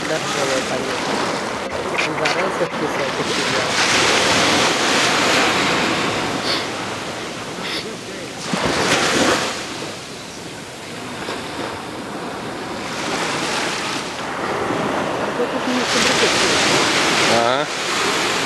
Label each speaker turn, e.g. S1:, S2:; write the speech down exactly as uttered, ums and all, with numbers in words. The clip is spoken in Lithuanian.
S1: udah kalau tanya. Negara servis-servis juga. Aku tuh sedikit.
S2: Ah.